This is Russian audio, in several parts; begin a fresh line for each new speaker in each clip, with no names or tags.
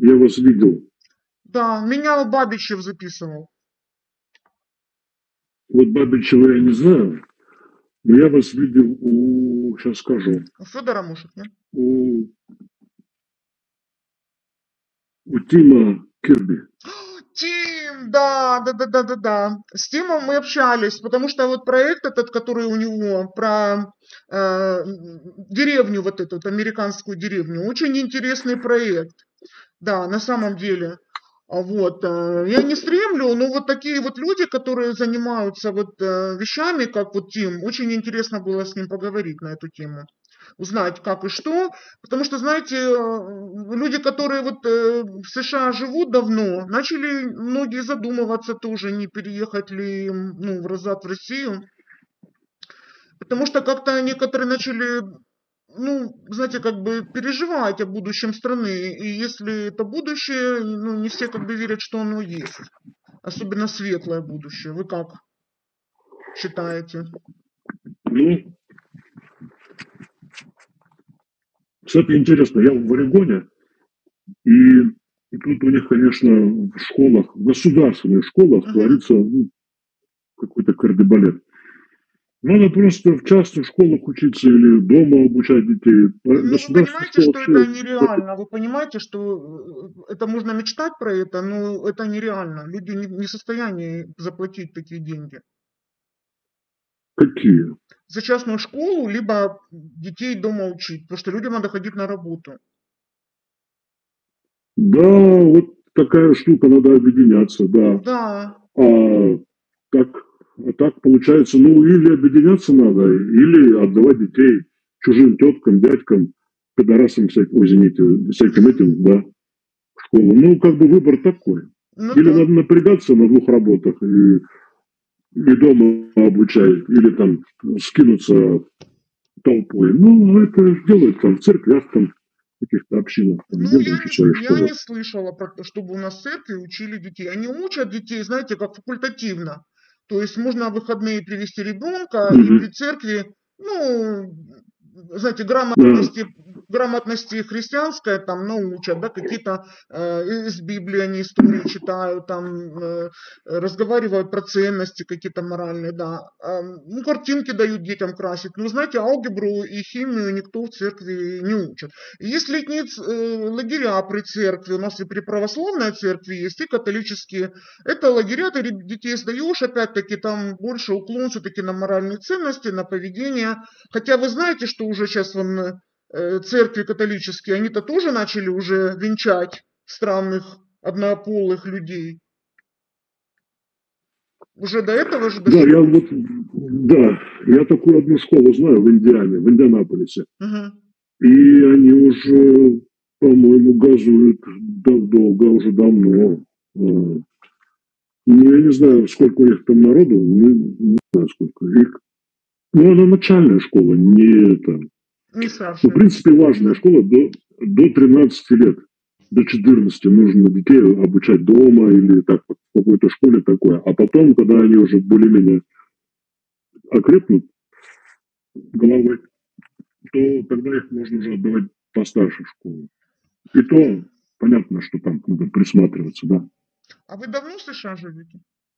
Я вас видел.
Да, меня Бабичев записывал.
Вот Бабичева я не знаю, но я вас видел сейчас скажу,
У Федора, может, нет?
у, у Тима Кирби.
Тим, да. С Тимом мы общались, потому что вот проект этот, который у него про деревню, вот эту вот, американскую деревню, очень интересный проект. Да, на самом деле. Вот, я не стремлю, но вот такие вот люди, которые занимаются вот вещами, как вот Тим, очень интересно было с ним поговорить на эту тему, узнать как и что, потому что, знаете, люди, которые вот в США живут давно, начали многие задумываться тоже, не переехать ли им, ну, назад в Россию, потому что как-то некоторые начали, ну, знаете, как бы переживать о будущем страны. И если это будущее, ну, не все как бы верят, что оно есть. Особенно светлое будущее. Вы как считаете?
Ну, кстати, интересно, я в Орегоне, и тут у них, конечно, в школах, в государственных школах
Мгм.
творится какой-то кардебалет. Надо просто в частных школах учиться или дома обучать детей.
Ну, вы
Государственная
понимаете,
школа
что
вообще...
это нереально. Вы понимаете, что это можно мечтать про это, но это нереально. Люди не в состоянии заплатить такие деньги
Какие?
за частную школу, либо детей дома учить, потому что людям надо ходить на работу.
Да, вот такая штука, надо объединяться, да.
Да.
А так, а так получается, ну, или объединяться надо, или отдавать детей чужим теткам, дядькам, пидорасам всяким, ой, извините, всяким этим, да, в школу. Ну, как бы выбор такой.
Ну
Или
да.
надо напрягаться на двух работах и дома обучать, или там скинуться толпой. Ну, это делают там в церквях, там, в каких-то общинах, там,
Ну,
делают свои
я
школы.
не слышала про то, чтобы у нас в церкви учили детей. Они учат детей, знаете, как факультативно. То есть можно в выходные привести ребенка и при
Мгм.
церкви, ну, знаете,
Да.
грамотности христианской там научат, да, какие-то из Библии они истории читают, там разговаривают про ценности какие-то моральные, да. Ну, картинки дают детям красить. Ну, знаете, алгебру и химию никто в церкви не учит. Есть летние лагеря при церкви, у нас и при православной церкви есть, и католические. Это лагеря, ты детей сдаешь, опять-таки там больше уклон все-таки на моральные ценности, на поведение. Хотя вы знаете, что уже сейчас вон, церкви католические, они-то тоже начали уже венчать странных однополых людей. Уже до этого же
Да,
дошло.
да, я такую одну школу знаю в Индиане, в Индианаполисе.
Мгм.
И они уже, по-моему, газуют долго, уже давно. Ну, я не знаю, сколько у них там народу, не знаю, сколько. Ну, она начальная школа, не это.
Не
Ну, в
старшая.
принципе, важная
Мгм.
школа до 13 лет. До 14 нужно детей обучать дома или так вот, в какой-то школе такое. А потом, когда они уже более-менее окрепнут головой, то тогда их можно уже отдавать постарше в школу. И то понятно, что там надо присматриваться, да.
А вы давно в США живете?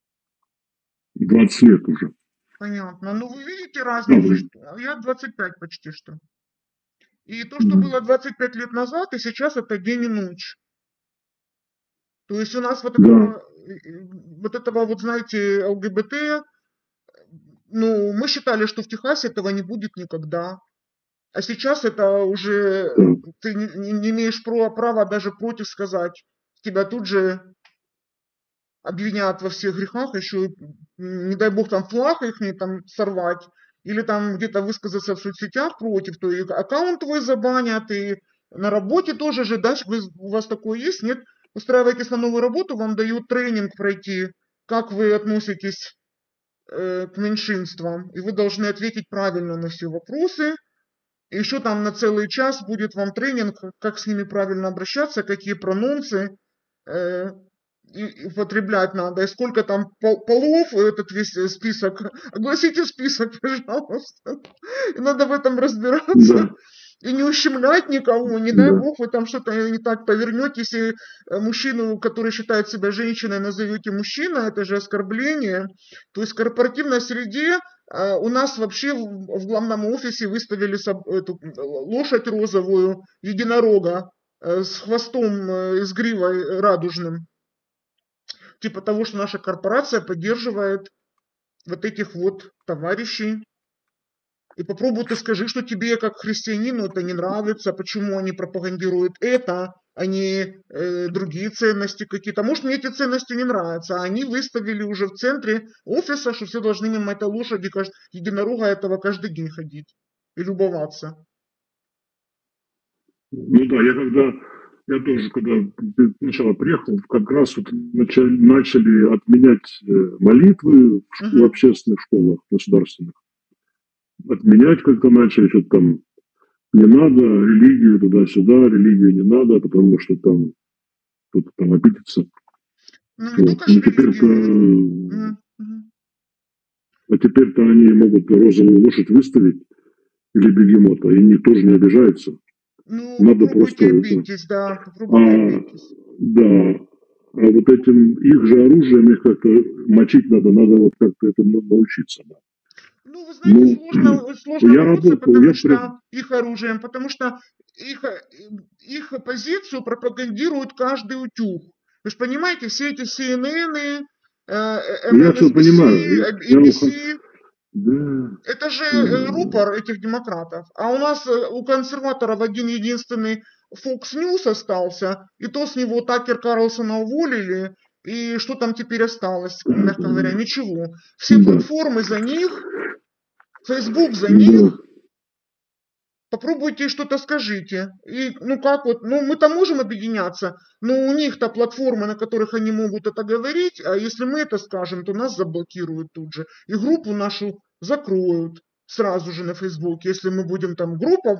20 лет уже.
Понятно. Ну, вы видите
А
разницу,
вы?
что я 25 почти что. И то, что
Мгм.
было 25 лет назад, и сейчас это день и ночь. То есть у нас
Да,
вот этого вот, знаете, ЛГБТ, ну, мы считали, что в Техасе этого не будет никогда. А сейчас это уже,
да,
ты не имеешь права даже против сказать. Тебя тут же обвинят во всех грехах, еще, не дай бог, там флаг их там сорвать, или там где-то высказаться в соцсетях против, то и аккаунт твой забанят, и на работе тоже же, да, у вас такое есть, нет? Устраиваетесь на новую работу, вам дают тренинг пройти, как вы относитесь к меньшинствам, и вы должны ответить правильно на все вопросы. И еще там на целый час будет вам тренинг, как с ними правильно обращаться, какие прононсы э, употреблять надо, и сколько там полов, этот весь список. Огласите список, пожалуйста. И надо в этом разбираться.
да.
и не ущемлять никого, не дай
Да.
бог вы там что-то не так повернетесь, и мужчину, который считает себя женщиной, назовете мужчина, это же оскорбление. То есть в корпоративной среде у нас вообще в главном офисе выставили эту лошадь розовую, единорога, с хвостом, с гривой радужным. Типа того, что наша корпорация поддерживает вот этих вот товарищей. И попробуй ты скажи, что тебе как христианину это не нравится, почему они пропагандируют это, а не другие ценности какие-то. Может, мне эти ценности не нравятся, а они выставили уже в центре офиса, что все должны мимо этой лошади, единорога этого каждый день ходить и любоваться.
Ну да, я тоже, когда сначала приехал, как раз вот начали отменять молитвы в общественных школах государственных. Отменять как-то начали, что-то там не надо, религию туда-сюда, религию не надо, потому что там кто-то там обидится.
Ну, не
Вот.
только же
теперь-то, а теперь-то они могут розовую лошадь выставить или бегемота, и никто же не обижается.
Ну,
Надо просто
обидьтесь, да, попробуйте обидьтесь.
Да. А вот этим их же оружием их как-то мочить надо вот как-то этому научиться. Да.
Ну, вы знаете, сложно
я
бороться,
работал,
потому что их оружием, потому что их позицию пропагандирует каждый утюг. Вы же понимаете, все эти CNN,
я все понимаю.
ABC,
да.
это же рупор этих демократов. А у нас у консерваторов один единственный Fox News остался, и то с него Такер Карлсона уволили, и что там теперь осталось, мягко говоря, ничего. Все платформы за них, Facebook за них. Попробуйте что-то скажите. И, ну как вот, ну мы-то можем объединяться, но у них-то платформы, на которых они могут это говорить, а если мы это скажем, то нас заблокируют тут же. И группу нашу закроют сразу же на Фейсбуке, если мы будем там группа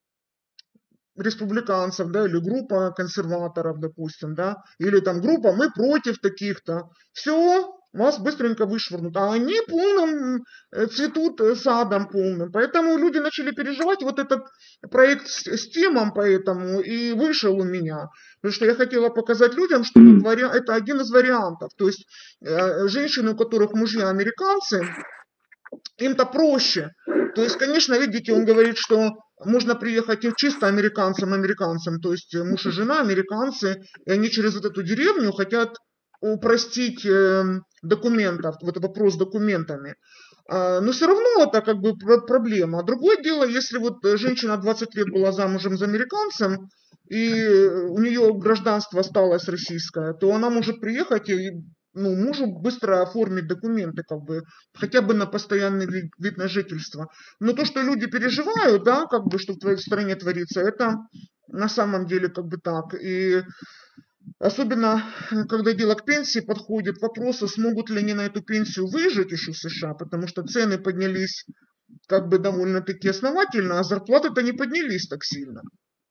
республиканцев, да, или группа консерваторов, допустим, да, или там группа «Мы против таких-то». Все, вас быстренько вышвырнут. А они полным цветут садом полным. Поэтому люди начали переживать. Вот этот проект с темом поэтому и вышел у меня. Потому что я хотела показать людям, что это один из вариантов. То есть женщины, у которых мужья американцы, им-то проще. То есть, конечно, видите, он говорит, что можно приехать и чисто американцам, то есть муж и жена американцы, и они через вот эту деревню хотят упростить документов, вот вопрос с документами. Но все равно это как бы проблема. Другое дело, если вот женщина 20 лет была замужем за американцем, и у нее гражданство осталось российское, то она может приехать и мужу быстро оформить документы, как бы, хотя бы на постоянный вид на жительство. Но то, что люди переживают, да, как бы, что в твоей стране творится, это на самом деле как бы так. И особенно, когда дело к пенсии подходит, вопросы, смогут ли они на эту пенсию выжить еще в США, потому что цены поднялись как бы довольно-таки основательно, а зарплаты-то не поднялись так сильно.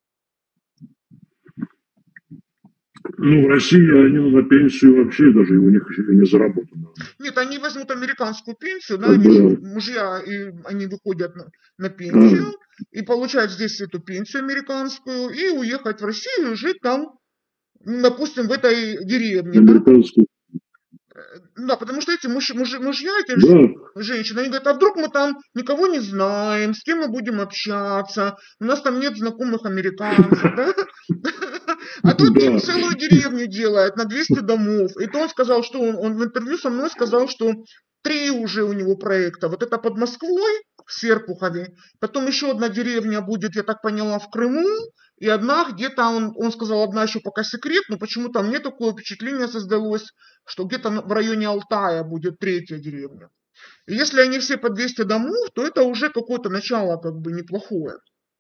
Ну, в России они на пенсию вообще даже у них еще не заработано.
Нет, они возьмут американскую пенсию, да, они же мужья, и они выходят на пенсию и получают здесь эту пенсию американскую и уехать в Россию и жить там, допустим, в этой деревне.
Американскую.
Да, потому что эти мужья, эти женщины, они говорят, а вдруг мы там никого не знаем, с кем мы будем общаться, у нас там нет знакомых американцев, да? А тут целую деревню делает на 200 домов. И то он сказал, что он в интервью со мной сказал, что 3 уже у него проекта. Вот это под Москвой, в Серпухове. Потом еще одна деревня будет, я так поняла, в Крыму. И одна где-то, он сказал, одна еще пока секрет, но почему-то мне такое впечатление создалось, что где-то в районе Алтая будет 3-я деревня. И если они все по 200 домов, то это уже какое-то начало как бы неплохое.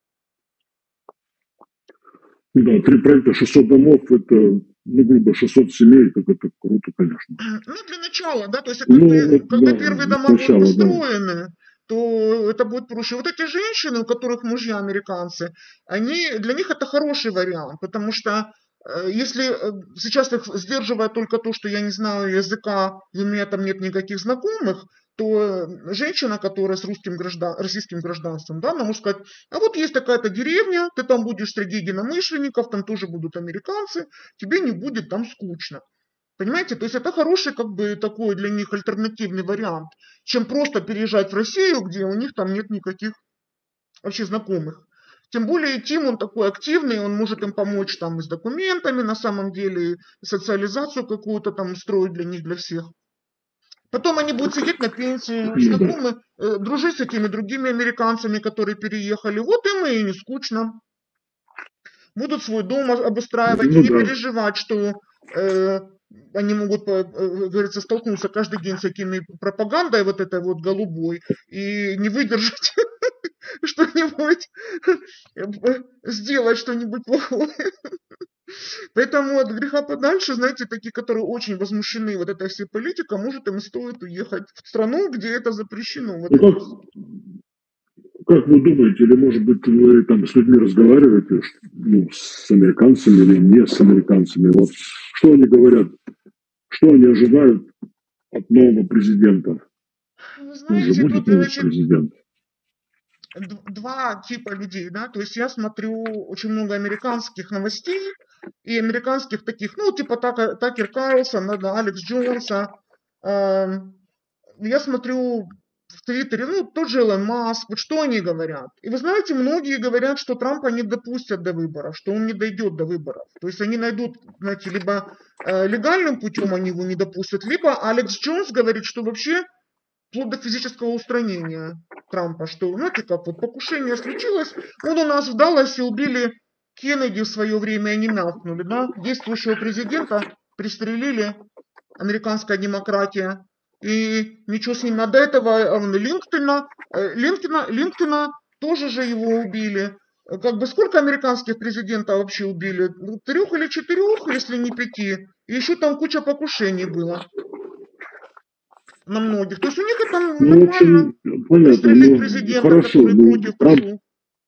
Да, 3 проекта, 600 домов, это, грубо, 600 семей, так это круто, конечно.
Ну, для начала, да, то есть когда первые дома будут построены, то это будет проще. Вот эти женщины, у которых мужья американцы, для них это хороший вариант, потому что если сейчас их сдерживает только то, что я не знаю языка, и у меня там нет никаких знакомых, то женщина, которая с российским гражданством, да, она может сказать, а вот есть такая-то деревня, ты там будешь среди единомышленников, там тоже будут американцы, тебе не будет там скучно. Понимаете, то есть это хороший как бы такой для них альтернативный вариант, чем просто переезжать в Россию, где у них там нет никаких вообще знакомых. Тем более Тим, он такой активный, он может им помочь там и с документами, на самом деле, и социализацию какую-то там устроить для них, для всех. Потом они будут сидеть на пенсии, знакомы, дружить с этими другими американцами, которые переехали. Вот им и не скучно. Будут свой дом обустраивать и не переживать, что они могут, говорится, столкнуться каждый день с такими пропагандой вот этой вот голубой и не выдержать что-нибудь, сделать что-нибудь плохое. Поэтому от греха подальше, знаете, такие, которые очень возмущены вот этой всей политикой, может, им стоит уехать в страну, где это запрещено. Вот это.
Как вы думаете, или, может быть, вы там с людьми разговариваете, ну, с американцами или не с американцами? Вот что они говорят, что они ожидают от нового президента?
Вы знаете,
будет
тут,
новый
значит,
президент?
Два типа людей, да, то есть я смотрю очень много американских новостей и американских таких, ну, типа Такер Карлсона, да, Алекс Джонса. Я смотрю в Твиттере, ну, тот же Илон Маск, вот что они говорят. И вы знаете, многие говорят, что Трампа не допустят до выборов, что он не дойдет до выборов. То есть они найдут, знаете, либо легальным путем они его не допустят, либо Алекс Джонс говорит, что вообще вплоть до физического устранения Трампа, что, знаете, как вот покушение случилось, вот у нас в Далласе убили Кеннеди в свое время, они мявкнули, да, действующего президента пристрелили, американская демократия, и ничего с ним, а до этого Линкольна тоже же его убили. Как бы сколько американских президентов вообще убили? 3 или 4, если не 5. И еще там куча покушений было на многих. То есть у них это нормально.
В общем, понятно.
Ну, президента,
хорошо,
который против пошел.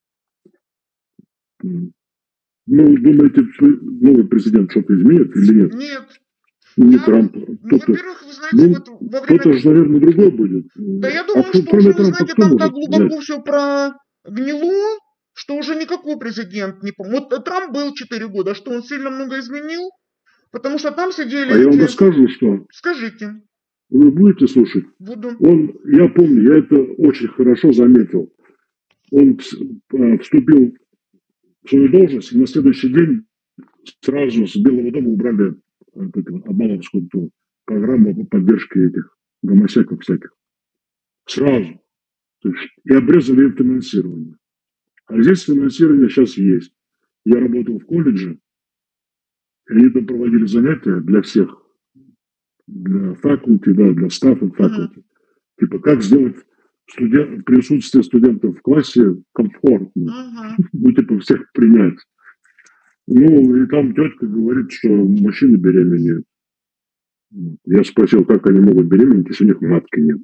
Ну, думаете, новый президент что-то изменит или нет?
Нет.
Не Трамп.
Во-первых, вы знаете, вот во время...
Кто-то же, наверное, другой будет.
Да я думаю, что уже, вы знаете, там так глубоко все прогнило, что уже никакой президент не помог. Вот Трамп был 4 года, что он сильно много изменил? Потому что там сидели...
А я вам расскажу, что...
Скажите.
Вы будете слушать?
Буду.
Я помню, я это очень хорошо заметил. Он вступил в свою должность, и на следующий день сразу с Белого дома убрали обмановскую программу по поддержке этих гомосеков всяких. Сразу. То есть, и обрезали им финансирование. А здесь финансирование сейчас есть. Я работал в колледже, и они там проводили занятия для всех. Для faculty, да, для staff и faculty. Типа, как сделать присутствие студентов в классе комфортно. Ну, типа, всех принять. Ну, и там тетка говорит, что мужчины беременеют. Я спросил, как они могут беременеть, если у них матки нет.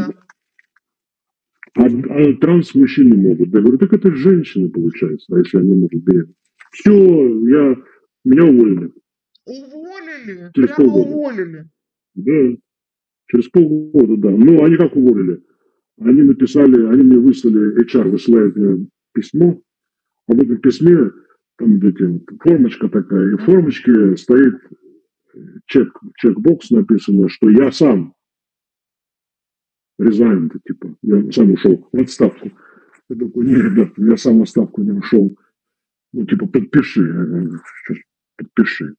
А транс-мужчины могут. Я говорю, так это женщины, получается, а если они могут беременеть. Все, меня уволили.
Уволили?
Через
Прямо
полгода.
уволили?
Да, через полгода, да. Ну, они как уволили? Они мне выслали, HR высылает мне письмо, а в этом письме там формочка такая, и в формочке стоит чекбокс написано, что я сам resign, типа, я сам ушел в отставку. Я такой, нет, ребят, я сам в отставку не ушел. Ну, типа, подпиши. Я говорю, подпиши.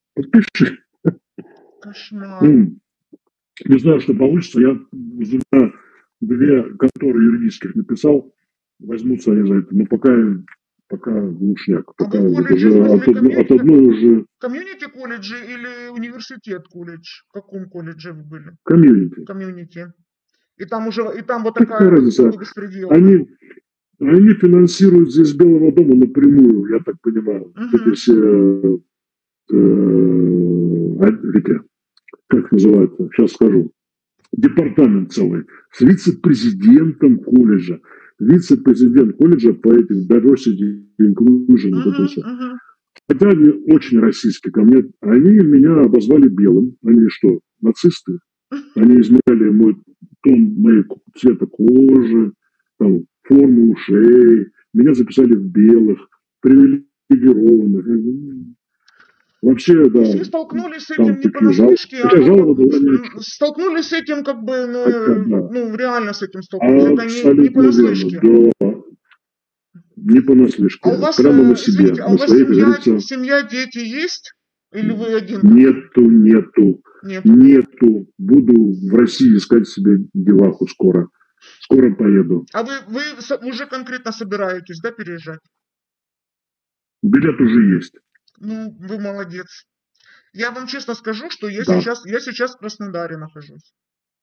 Кошмар.
Не знаю, что получится. Я за 2 конторы юридических написал, возьмутся они за это. Но пока глушняк. Пока от одной уже...
Комьюнити колледжи или университет колледж? В каком колледже вы были?
Комьюнити.
И там вот такая беспредел.
Они финансируют здесь Белого дома напрямую, я так понимаю. Эти все как называется, сейчас скажу, департамент целый, с вице-президентом колледжа. Вице-президент колледжа по этим diversity inclusion. Хотя они очень российские ко мне. Они меня обозвали белым. Они что, нацисты? Они измеряли мой тон, цвета кожи, там, форму ушей. Меня записали в белых, привилегированных. Вообще, да,
Все столкнулись с
там
этим не
такие жалобы.
понаслышке, а
Хотя
ну как
жалоба
бы
была ни о чем.
столкнулись с этим как бы,
Хотя, да.
ну реально с этим столкнулись. Это не
Абсолютно верно.
понаслышке.
Да. Не
А у
понаслышке.
вас,
Прямо на себе.
извините, а у
На
вас
своей, как говорится,
семья, дети есть? Или вы один такой?
нету.
Нет.
Нету. Буду в России искать себе деваху скоро. Скоро поеду.
А вы уже конкретно собираетесь, да, переезжать?
Билет уже есть.
Ну, вы молодец. Я вам честно скажу, что я
Да.
сейчас в Краснодаре нахожусь.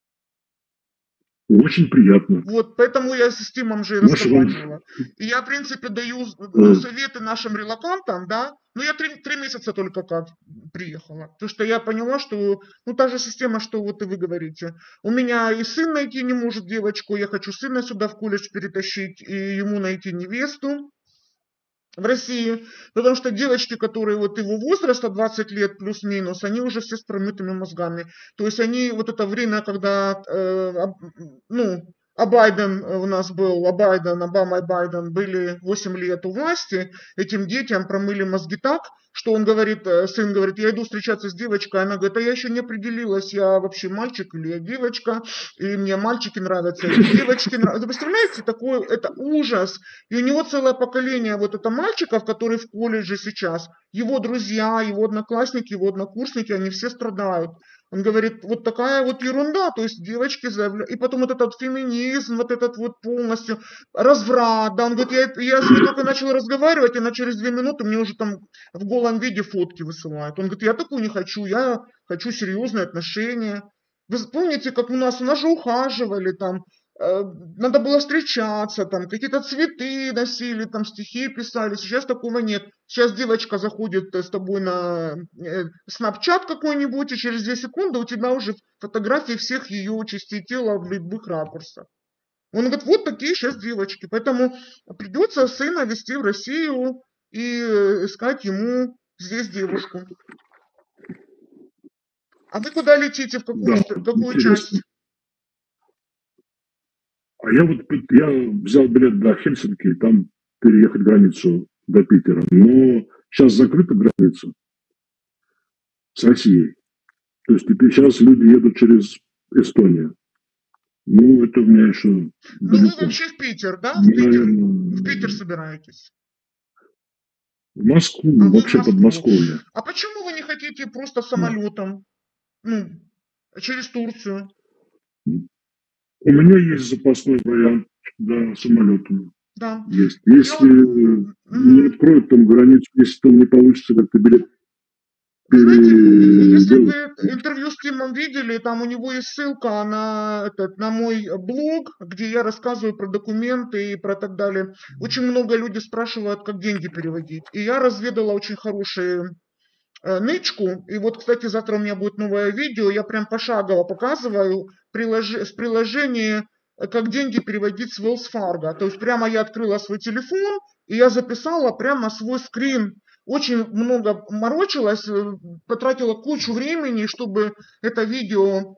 Очень приятно.
Вот, поэтому я с Тимом же и
Наш вам...
разговаривала. И я, в принципе, даю советы нашим релокантам, да. Ну, я 3 месяца только как приехала. Потому что я поняла, что, ну, та же система, что вот и вы говорите. У меня и сын найти не может девочку, я хочу сына сюда в колледж перетащить, и ему найти невесту в России, потому что девочки, которые вот его возраста, 20 лет плюс-минус, они уже все с промытыми мозгами. То есть они вот это время, когда, ну, Байден у нас был, Обама и Байден были 8 лет у власти, этим детям промыли мозги так, что он говорит, сын говорит, я иду встречаться с девочкой, она говорит, а я еще не определилась, я вообще мальчик или я девочка, и мне мальчики нравятся, или девочки нравятся. Вы представляете, такой, это ужас. И у него целое поколение вот это мальчиков, которые в колледже сейчас, его друзья, его одноклассники, его однокурсники, они все страдают. Он говорит, вот такая вот ерунда, то есть девочки заявляют, и потом вот этот феминизм, вот этот вот полностью разврат, да, он говорит, я с ней только начал разговаривать, она через 2 минуты мне уже там в голом виде фотки высылает. Он говорит, я такую не хочу, я хочу серьезные отношения. Вы помните, как у нас же ухаживали там, надо было встречаться, там какие-то цветы носили, там стихи писали. Сейчас такого нет. Сейчас девочка заходит с тобой на Snapchat какой-нибудь, и через 2 секунды у тебя уже фотографии всех ее частей тела в любых ракурсах. Он говорит, вот такие сейчас девочки. Поэтому придется сына везти в Россию и искать ему здесь девушку. А вы куда летите? В какую
интересно.
часть?
А я взял билет до Хельсинки, там переехать границу до Питера. Но сейчас закрыта граница с Россией. То есть теперь сейчас люди едут через Эстонию. Ну, это у меня еще
Ну,
далеко.
вы вообще в Питер, да?
В Питер?
В Питер собираетесь?
В Москву, вообще
Москву.
Подмосковье.
А почему вы не хотите просто самолетом? Ну, через Турцию?
У меня есть запасной вариант, да, самолетом.
Да.
Есть. Если не откроют там границу, если там не получится как-то билет.
Вы знаете, если вы интервью с Тимом видели, там у него есть ссылка на мой блог, где я рассказываю про документы и про так далее. Очень много людей спрашивают, как деньги переводить. И я разведала очень хорошую нычку. И вот, кстати, завтра у меня будет новое видео. Я прям пошагово показываю с приложения, как деньги переводить с Wells Fargo. То есть прямо я открыла свой телефон, и я записала прямо свой скрин. Очень много морочилась, потратила кучу времени, чтобы это видео,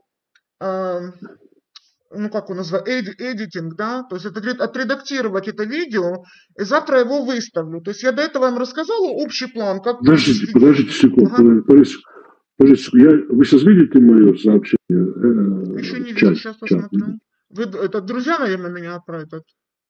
ну как он называет, эдитинг, да, то есть отредактировать это видео, и завтра его выставлю. То есть я до этого вам рассказала общий план, как...
Подождите секунду. Ага. Вы сейчас видите мое сообщение?
Еще не вижу, сейчас посмотрю. Вы, это друзья, наверное, меня отправят?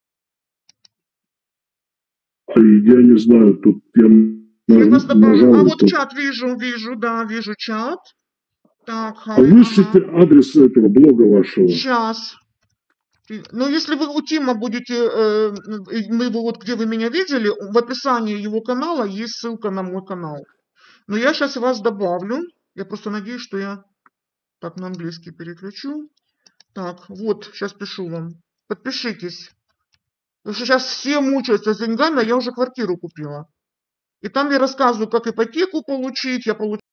Я не знаю, тут я
вас добавлю. А вот тут... чат вижу, да, вижу чат. Так,
а вышлите адрес этого блога вашего.
Сейчас. Ну, если вы у Тима будете, вот где вы меня видели, в описании его канала есть ссылка на мой канал. Но я сейчас вас добавлю. Я просто надеюсь, что я так на английский переключу. Так, вот, сейчас пишу вам. Подпишитесь. Потому что сейчас все мучаются с деньгами, а я уже квартиру купила. И там я рассказываю, как ипотеку получить. Я получила